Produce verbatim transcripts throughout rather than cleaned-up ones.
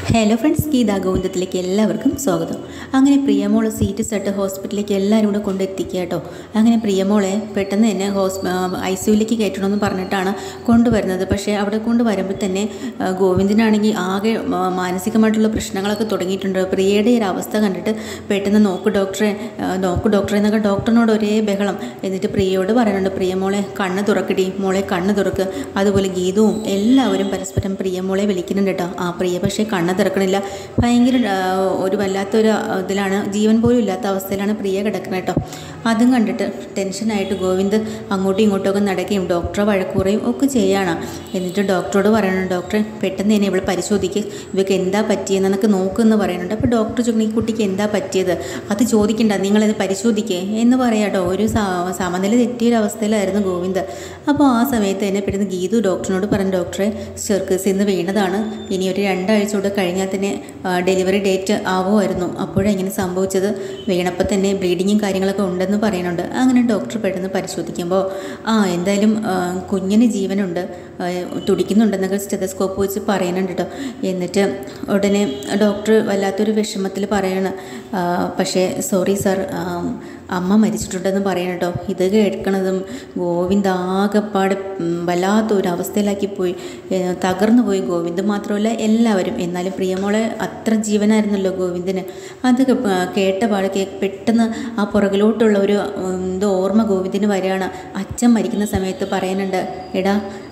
Hello friends, Gita ഗോവിന്ദത്തിലേക്ക് എല്ലാവർക്കും സ്വാഗതം. അങ്ങനെ പ്രിയമോളെ സീറ്റ് സെറ്റ് ഹോസ്പിറ്റലിലേക്ക് എല്ലാവരും കൂടെ കൊണ്ടെത്തിക്കുക കേട്ടോ. അങ്ങനെ പ്രിയമോളെ പെട്ടെന്ന് തന്നെ ഹോസ് ഐ സിയുലേക്ക് കയറ്റണമെന്ന് പറഞ്ഞിട്ടാണ് കൊണ്ടുവരുന്നത്. പക്ഷേ അവിടെ കൊണ്ടുവരുമ്പോൾ തന്നെ ഗോവിന്ദനാണെങ്കിൽ ആകെ മാനസികമായിട്ടുള്ള പ്രശ്നങ്ങളൊക്കെ തുടങ്ങിയിട്ടുണ്ട്. പ്രിയയുടെ ഒരു അവസ്ഥ കണ്ടിട്ട് പെട്ടെന്ന് നോക്ക് ഡോക്ടറെ നോക്ക് ഡോക്ടറെ എന്നൊക്കെ ഡോക്ടറിനോട് ഒരേ ബഹളം. എന്നിട്ട് പ്രിയയോട് പറയുന്നുണ്ട്, പ്രിയമോളെ കണ്ണ് തുറക്കടി, മോളെ കണ്ണ് തുറക്ക്. അതുപോലെ ഗീതവും എല്ലാവരും പരസ്പരം പ്രിയമോളെ വിളിക്കുന്നുണ്ട് കേട്ടോ. ആ പ്രിയ പക്ഷേ കണ്ണ് തിറക്കണില്ല. ഭയങ്കര ഒരു വല്ലാത്തൊരു ഇതിലാണ്, ജീവൻ പോലും ഇല്ലാത്ത അവസ്ഥയിലാണ് പ്രിയ കിടക്കുന്നത് കേട്ടോ. അതും കണ്ടിട്ട് ടെൻഷനായിട്ട് ഗോവിന്ദ് അങ്ങോട്ടും ഇങ്ങോട്ടുമൊക്കെ നടക്കുകയും ഡോക്ടറെ വഴക്കൂറയും ഒക്കെ ചെയ്യാണ്. എന്നിട്ട് ഡോക്ടറോട് പറയണം, ഡോക്ടറെ പെട്ടെന്ന് തന്നെ ഇവിടെ പരിശോധിക്കുക, ഇവർക്ക് എന്താ പറ്റിയെന്നൊക്കെ നോക്കുമെന്ന് പറയുന്നുണ്ട്. അപ്പോൾ ഡോക്ടർ ചോദിക്കും, ഈ കുട്ടിക്ക് എന്താ പറ്റിയത്, അത് ചോദിക്കണ്ട, നിങ്ങളത് പരിശോധിക്കേ എന്ന് പറയാട്ടോ. ഒരു സമനില തെറ്റിയൊരവസ്ഥയിലായിരുന്നു ഗോവിന്ദ്. അപ്പോൾ ആ സമയത്ത് തന്നെ പെട്ടെന്ന് ഗീതു ഡോക്ടറിനോട് പറഞ്ഞു, ഡോക്ടറെ സർക്കസിൽ നിന്ന് വീണതാണ്, ഇനി ഒരു രണ്ടാഴ്ച കൂടെ കഴിഞ്ഞാൽ തന്നെ ഡെലിവറി ഡേറ്റ് ആവുമായിരുന്നു. അപ്പോഴാണ് ഇങ്ങനെ സംഭവിച്ചത്, വീണപ്പോൾ തന്നെ ബ്ലീഡിങ്ങും കാര്യങ്ങളൊക്കെ ഉണ്ടെന്ന് പറയുന്നുണ്ട്. അങ്ങനെ ഡോക്ടർ പെട്ടെന്ന് പരിശോധിക്കുമ്പോൾ ആ എന്തായാലും കുഞ്ഞിന് ജീവനുണ്ട്, തുടിക്കുന്നുണ്ടെന്നൊക്കെ സ്റ്റെതസ്കോപ്പ് വെച്ച് പറയുന്നുണ്ട് കേട്ടോ. എന്നിട്ട് ഉടനെ ഡോക്ടർ വല്ലാത്തൊരു വിഷമത്തിൽ പറയണം, പക്ഷേ സോറി സാർ, അമ്മ മരിച്ചിട്ടുണ്ടെന്ന് പറയണം കേട്ടോ. ഇത് കേൾക്കണതും ഗോവിന്ദ് ആകെപ്പാട് വല്ലാത്തൊരു അവസ്ഥയിലാക്കി പോയി, തകർന്നു പോയി. ഗോവിന്ദ് മാത്രമല്ല എല്ലാവരും. എന്നാലും പ്രിയമോളെ അത്ര ജീവനായിരുന്നല്ലോ ഗോവിന്ദിന്. അത് കേട്ട പാട് പെട്ടെന്ന് ആ പുറകിലോട്ടുള്ള ഒരു എന്തോ ഓർമ്മ ഗോവിന്ദിന് വരികയാണ്. അച്ഛൻ മരിക്കുന്ന സമയത്ത് പറയുന്നുണ്ട്, എടാ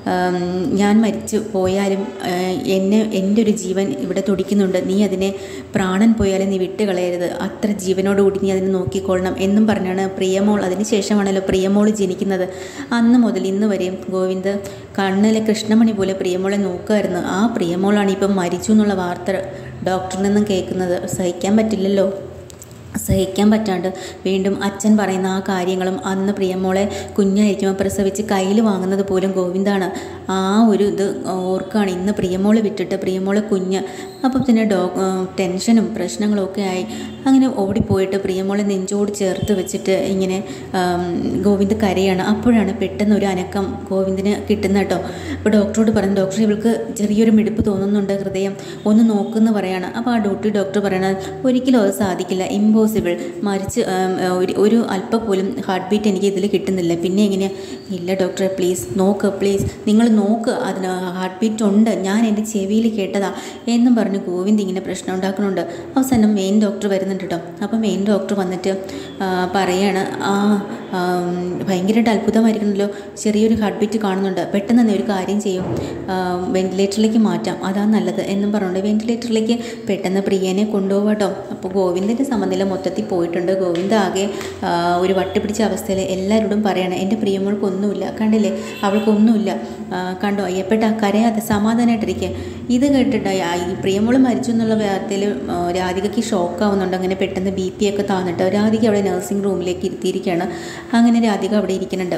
ഞാൻ മരിച്ചു പോയാലും എന്നെ എൻ്റെ ഒരു ജീവൻ ഇവിടെ തുടിക്കുന്നുണ്ട്, നീ അതിനെ പ്രാണൻ പോയാലും നീ വിട്ട് കളയരുത്, അത്ര ജീവനോടുകൂടി നീ അതിനെ നോക്കിക്കൊള്ളണം എന്നും പറഞ്ഞാണ് പ്രിയമോൾ. അതിന് ശേഷമാണല്ലോ പ്രിയമോൾ ജനിക്കുന്നത്. അന്ന് മുതൽ ഇന്ന് വരെയും ഗോവിന്ദ് കണ്ണിലെ കൃഷ്ണമണി പോലെ പ്രിയമോളെ നോക്കുമായിരുന്നു. ആ പ്രിയമോളാണ് ഇപ്പം മരിച്ചു എന്നുള്ള വാർത്ത ഡോക്ടറിൽ നിന്നും കേൾക്കുന്നത്. സഹിക്കാൻ പറ്റില്ലല്ലോ. സഹിക്കാൻ പറ്റാണ്ട് വീണ്ടും അച്ഛൻ പറയുന്ന ആ കാര്യങ്ങളും അന്ന് പ്രിയമോളെ കുഞ്ഞായിരിക്കുമ്പോൾ പ്രസവിച്ച് കയ്യിൽ വാങ്ങുന്നത് പോലും ഗോവിന്ദാണ്. ആ ഒരു ഇത് ഓർക്കാണ് ഇന്ന് പ്രിയമോളെ വിട്ടിട്ട് പ്രിയമോളെ കുഞ്ഞ്. അപ്പം പിന്നെ ഡോ ടെൻഷനും പ്രശ്നങ്ങളും ഒക്കെ ആയി. അങ്ങനെ ഓടിപ്പോയിട്ട് പ്രിയമോളെ നെഞ്ചോട് ചേർത്ത് വെച്ചിട്ട് ഇങ്ങനെ ഗോവിന്ദ് കരയാണ്. അപ്പോഴാണ് പെട്ടെന്ന് ഒരു അനക്കം ഗോവിന്ദിന് കിട്ടുന്ന കേട്ടോ. അപ്പോൾ ഡോക്ടറോട് പറഞ്ഞു, ഡോക്ടർ ഇവൾക്ക് ചെറിയൊരു മിടിപ്പ് തോന്നുന്നുണ്ട്, ഹൃദയം ഒന്ന് നോക്കുമെന്ന് പറയാണ്. അപ്പോൾ ആ ഡ്യൂട്ടി ഡോക്ടർ പറയണത്, ഒരിക്കലും അത് സാധിക്കില്ല, ഇമ്പോസിബിൾ, മരിച്ച് ഒരു അല്പം പോലും ഹാർട്ട് ബീറ്റ് എനിക്ക് ഇതിൽ കിട്ടുന്നില്ല. പിന്നെ എങ്ങനെയാണ്? ഇല്ല ഡോക്ടറെ, പ്ലീസ് നോക്ക്, പ്ലീസ് നിങ്ങൾ നോക്ക്, അതിന് ഹാർട്ട് ബീറ്റ് ഉണ്ട്, ഞാൻ എൻ്റെ ചെവിയിൽ കേട്ടതാ എന്നും പറഞ്ഞ് ഗോവിന്ദ് ഇങ്ങനെ പ്രശ്നം ഉണ്ടാക്കുന്നുണ്ട്. അവസാനം മെയിൻ ഡോക്ടർ വരുന്നുണ്ട് കേട്ടോ. അപ്പോൾ മെയിൻ ഡോക്ടർ വന്നിട്ട് പറയാണ്, ആ ഭയങ്കരമായിട്ട് അത്ഭുതമായിരിക്കണമല്ലോ, ചെറിയൊരു ഹാർട്ട് ബീറ്റ് കാണുന്നുണ്ട്, പെട്ടെന്ന് തന്നെ ഒരു കാര്യം ചെയ്യും, വെന്റിലേറ്ററിലേക്ക് മാറ്റാം, അതാണ് നല്ലത് എന്നും പറഞ്ഞുകൊണ്ട് വെന്റിലേറ്ററിലേക്ക് പെട്ടെന്ന് പ്രിയനെ കൊണ്ടുപോകാം കേട്ടോ. അപ്പോൾ ഗോവിന്ദിൻ്റെ സമനില മൊത്തത്തിൽ പോയിട്ടുണ്ട്. ഗോവിന്ദ് ആകെ ഒരു വട്ടി പിടിച്ച അവസ്ഥയിൽ എല്ലാവരോടും പറയണം, എൻ്റെ പ്രിയമോൾക്കൊന്നുമില്ല, കണ്ടില്ലേ അവൾക്കൊന്നുമില്ല, കണ്ടോ അയ്യപ്പെട്ട, കരയാതെ സമാധാനമായിട്ടിരിക്കുക. ഇത് കേട്ടിട്ട് ഈ പ്രിയമോൾ മരിച്ചു എന്നുള്ള വാർത്തയിൽ രാധികയ്ക്ക് ഷോക്കാവുന്നുണ്ട്. അങ്ങനെ പെട്ടെന്ന് ബി പി ഒക്കെ താന്നിട്ട് രാധിക അവിടെ നഴ്സിംഗ് റൂമിലേക്ക് ഇരുത്തിയിരിക്കുകയാണ്. അങ്ങനെ രാധിക അവിടെ ഇരിക്കുന്നുണ്ട്.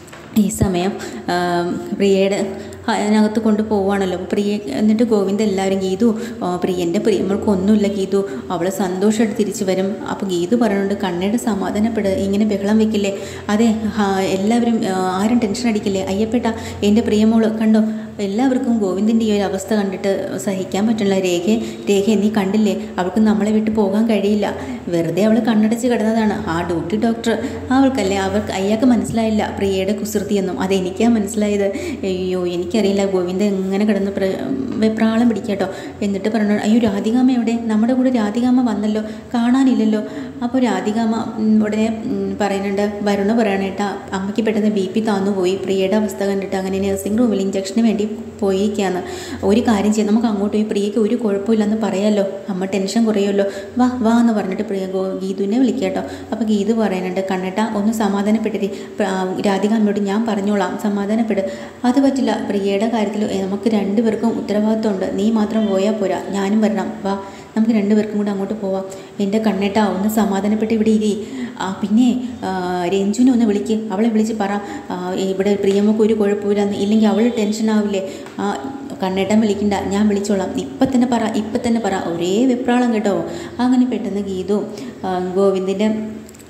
ഈ സമയം പ്രിയയുടെ അതിനകത്ത് കൊണ്ട് പോവുകയാണല്ലോ പ്രിയ. എന്നിട്ട് ഗോവിന്ദ് എല്ലാവരും, ഗീതു പ്രിയൻ്റെ പ്രിയമോൾക്ക് ഒന്നുമില്ല ഗീതു, അവൾ സന്തോഷമായിട്ട് തിരിച്ചു വരും. അപ്പോൾ ഗീതു പറയുന്നുണ്ട്, കണ്ണയുടെ സമാധാനപ്പെട്, ഇങ്ങനെ ബഹളം വെക്കില്ലേ, അതെ എല്ലാവരും ആരും ടെൻഷൻ അടിക്കില്ലേ, അയ്യപ്പെട്ട എൻ്റെ പ്രിയമോൾ കണ്ടോ. എല്ലാവർക്കും ഗോവിന്ദിൻ്റെ ഈ ഒരു അവസ്ഥ കണ്ടിട്ട് സഹിക്കാൻ പറ്റില്ല. രേഖ രേഖ നീ കണ്ടില്ലേ, അവൾക്ക് നമ്മളെ വിട്ട് പോകാൻ കഴിയില്ല, വെറുതെ അവൾ കണ്ണടച്ച് കിടന്നതാണ്. ആ ഡ്യൂട്ടി ഡോക്ടർ അവൾക്കല്ലേ, അവർക്ക് അയാൾക്ക് മനസ്സിലായില്ല പ്രിയയുടെ കുസൃതിയൊന്നും, അതെനിക്കാണ് മനസ്സിലായത്. അയ്യോ എനിക്കറിയില്ല. ഗോവിന്ദ് എങ്ങനെ കിടന്ന് വെപ്രാളം പിടിക്കാട്ടോ. എന്നിട്ട് പറഞ്ഞു, അയ്യോ രാധികാമ്മ എവിടെ, നമ്മുടെ കൂടെ രാധികാമ്മ വന്നല്ലോ, കാണാനില്ലല്ലോ. അപ്പോൾ രാധികാമ്മ ഉടനെ പറയുന്നുണ്ട്, വരുണ് പറയണേട്ടാ അമ്മയ്ക്ക് പെട്ടെന്ന് ബി പി താന്നു പോയി, പ്രിയയുടെ അവസ്ഥ കണ്ടിട്ട് അങ്ങനെ നഴ്സിംഗ് റൂമിൽ ഇഞ്ചക്ഷന് വേണ്ടി പോയിരിക്കുകയാണ്. ഒരു കാര്യം ചെയ്യാം, നമുക്ക് അങ്ങോട്ട് പോയി പ്രിയയ്ക്ക് ഒരു കുഴപ്പമില്ലെന്ന് പറയാമല്ലോ, അമ്മ ടെൻഷൻ കുറയുമല്ലോ, വാ വാ എന്ന് പറഞ്ഞിട്ട് പ്രിയ ഗോ ഗീതുവിനെ വിളിക്കുക കേട്ടോ. അപ്പോൾ ഗീതു പറയുന്നുണ്ട്, കണ്ണേട്ടാ ഒന്ന് സമാധാനപ്പെട്ടിട്ട്, രാധിക അമ്മയോട് ഞാൻ പറഞ്ഞോളാം, സമാധാനപ്പെട്. അത് പറ്റില്ല, പ്രിയയുടെ കാര്യത്തിൽ നമുക്ക് രണ്ടുപേർക്കും ഉത്തരവാദിത്വമുണ്ട്, നീ മാത്രം പോയാൽ പോരാ, ഞാനും വരണം, വാ നമുക്ക് രണ്ടുപേർക്കും കൂടെ അങ്ങോട്ട് പോവാം. എൻ്റെ കണ്ണേട്ടാ ഒന്ന് സമാധാനപ്പെട്ട് ഇവിടെ ഇരി. പിന്നെ രഞ്ജുവിനെ ഒന്ന് വിളിക്ക്, അവളെ വിളിച്ച് പറ ഇവിടെ പ്രിയമൊക്കെ ഒരു കുഴപ്പമില്ലെന്ന്, ഇല്ലെങ്കിൽ അവൾ ടെൻഷനാവില്ലേ. കണ്ണേട്ടൻ വിളിക്കണ്ട, ഞാൻ വിളിച്ചോളാം, ഇപ്പം തന്നെ പറ, ഇപ്പം തന്നെ പറ. ഒരേ വെപ്രാളം കേട്ടോ. അങ്ങനെ പെട്ടെന്ന് ഗീതു ഗോവിന്ദിൻ്റെ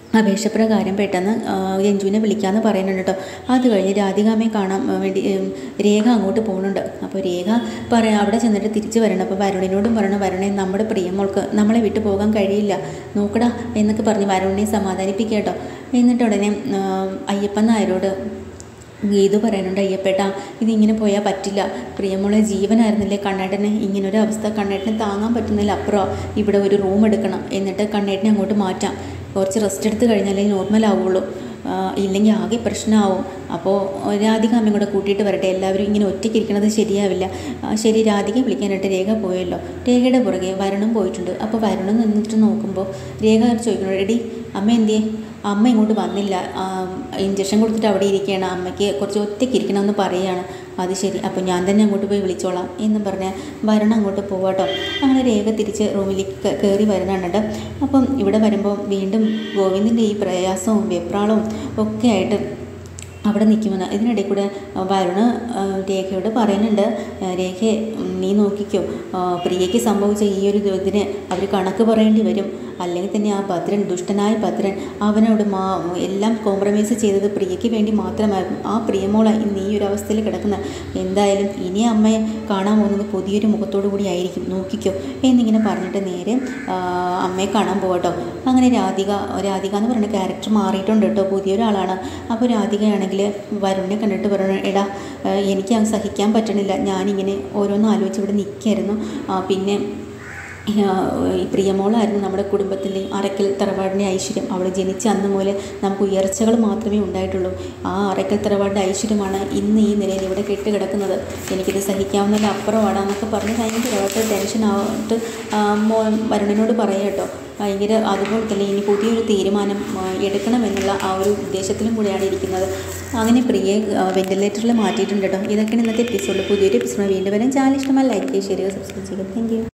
അപേക്ഷപ്രകാരം പെട്ടെന്ന് രഞ്ജുവിനെ വിളിക്കാമെന്ന് പറയുന്നുണ്ട് കേട്ടോ. അത് കഴിഞ്ഞ് രാധികാമ്മയെ കാണാൻ വേണ്ടി രേഖ അങ്ങോട്ട് പോകുന്നുണ്ട്. അപ്പോൾ രേഖ പറയാം അവിടെ ചെന്നിട്ട് തിരിച്ച് വരണം. അപ്പോൾ വരുണിനോടും പറയണം, വരുണെ നമ്മുടെ പ്രിയമോൾക്ക് നമ്മളെ വിട്ടു പോകാൻ കഴിയില്ല, നോക്കടാ എന്നൊക്കെ പറഞ്ഞ് വരുണിനെ സമാധാനിപ്പിക്കുക കേട്ടോ. എന്നിട്ട് ഉടനെ അയ്യപ്പൻ നായരോട് ഗീതു പറയുന്നുണ്ട്, അയ്യപ്പേട്ടാ ഇതിങ്ങനെ പോയാൽ പറ്റില്ല, പ്രിയമോളെ ജീവനായിരുന്നില്ലേ കണ്ണേട്ടനെ, ഇങ്ങനൊരു അവസ്ഥ കണ്ണേട്ടനെ താങ്ങാൻ പറ്റുന്നതിൽ അപ്പുറം ഇവിടെ ഒരു റൂം എടുക്കണം, എന്നിട്ട് കണ്ണേട്ടനെ അങ്ങോട്ട് മാറ്റാം, കുറച്ച് റെസ്റ്റ് എടുത്ത് കഴിഞ്ഞാലേ നോർമൽ ആവുള്ളൂ, ഇല്ലെങ്കിൽ ആകെ പ്രശ്നമാവും. അപ്പോൾ രാധിക അമ്മയും കൂടെ കൂട്ടിയിട്ട് വരട്ടെ, എല്ലാവരും ഇങ്ങനെ ഒറ്റയ്ക്ക് ഇരിക്കണത് ശരിയാവില്ല. ശരി, രാധികയെ വിളിക്കാനായിട്ട് രേഖ പോയല്ലോ. രേഖയുടെ പുറകെ വരുണും പോയിട്ടുണ്ട്. അപ്പോൾ വരുണും നിന്നിട്ട് നോക്കുമ്പോൾ രേഖ ചോദിക്കുന്നു, എടി അമ്മ എന്തിയേ? അമ്മ ഇങ്ങോട്ട് വന്നില്ല, ഇഞ്ചക്ഷൻ കൊടുത്തിട്ട് അവിടെ ഇരിക്കുകയാണ്, അമ്മയ്ക്ക് കുറച്ച് ഒറ്റയ്ക്ക് ഇരിക്കണമെന്ന് പറയുകയാണ്. അത് ശരി, അപ്പോൾ ഞാൻ തന്നെ അങ്ങോട്ട് പോയി വിളിച്ചോളാം എന്ന് പറഞ്ഞാൽ വരുണ അങ്ങോട്ട് പോവാട്ടോ. അങ്ങനെ രേഖ തിരിച്ച് റൂമിലേക്ക് കയറി വരുന്നുണ്ട്. അപ്പം ഇവിടെ വരുമ്പോൾ വീണ്ടും ഗോവിന്ദിൻ്റെ ഈ പ്രയാസവും വെപ്രാളവും ഒക്കെ ആയിട്ട് അവിടെ നിൽക്കുമെന്ന്. ഇതിനിടയിൽ കൂടെ വരുണ് രേഖയോട് പറയുന്നുണ്ട്, രേഖയെ നീ നോക്കിക്കോ, പ്രിയയ്ക്ക് സംഭവിച്ച ഈ ഒരു ഇതിന് അവർ കണക്ക് പറയേണ്ടി വരും, അല്ലെങ്കിൽ തന്നെ ആ ഭദ്രൻ, ദുഷ്ടനായ ഭദ്രൻ, അവനോട് മാ എല്ലാം കോംപ്രമൈസ് ചെയ്തത് പ്രിയയ്ക്ക് വേണ്ടി മാത്രമായിരുന്നു. ആ പ്രിയമോളെ ഇന്ന് ഈ ഒരു അവസ്ഥയിൽ കിടക്കുന്ന, എന്തായാലും ഇനി അമ്മയെ കാണാൻ പോകുന്നത് പുതിയൊരു മുഖത്തോടു കൂടി ആയിരിക്കും, നോക്കിക്കോ എന്നിങ്ങനെ പറഞ്ഞിട്ട് നേരെ അമ്മയെ കാണാൻ പോകട്ടോ. അങ്ങനെ രാധിക രാധിക എന്ന് പറയുന്ന ക്യാരക്ടർ മാറിയിട്ടുണ്ട് കേട്ടോ, പുതിയൊരാളാണ്. അപ്പോൾ രാധികയാണെങ്കിൽ വരുണിനെ കണ്ടിട്ട് പറഞ്ഞു, എടാ എനിക്ക് അത് സഹിക്കാൻ പറ്റണില്ല, ഞാനിങ്ങനെ ഓരോന്നും ആലോചിച്ച് ഇവിടെ നിൽക്കായിരുന്നു, പിന്നെ ഈ പ്രിയമോളായിരുന്നു നമ്മുടെ കുടുംബത്തിലെ അറക്കൽ തറവാടിൻ്റെ ഐശ്വര്യം, അവൾ ജനിച്ച അന്ന് മുതൽ നമുക്ക് ഉയർച്ചകൾ മാത്രമേ ഉണ്ടായിട്ടുള്ളൂ, ആ അറക്കൽ തറവാടിൻ്റെ ഐശ്വര്യമാണ് ഇന്ന് ഈ നിലയിൽ ഇവിടെ കെട്ടുകിടക്കുന്നത്, എനിക്കിത് സഹിക്കാവുന്നതിൽ അപ്പുറമാണ് എന്നൊക്കെ പറഞ്ഞ് ഭയങ്കരമായിട്ട് ടെൻഷനായിട്ട് വരുണിനോട് പറയാം കേട്ടോ. ഭയങ്കര അതുപോലെ തന്നെ ഇനി പുതിയൊരു തീരുമാനം എടുക്കണമെന്നുള്ള ആ ഒരു ഉദ്ദേശത്തിലും കൂടെയാണ് ഇരിക്കുന്നത്. അങ്ങനെ പ്രിയെ വെന്റിലേറ്ററിൽ മാറ്റിയിട്ടുണ്ട് കേട്ടോ. ഇതൊക്കെയാണ് ഇന്നത്തെ എപ്പിസോഡിൽ. പുതിയൊരു എപ്പിസോഡ് വീണ്ടും വരാൻ ചാനൽ ഇഷ്ടമായി ലൈക്ക് ചെയ്യുക, ഷെയർ ചെയ്യുക, സബ്സ്ക്രൈബ് ചെയ്യുക. Thank U.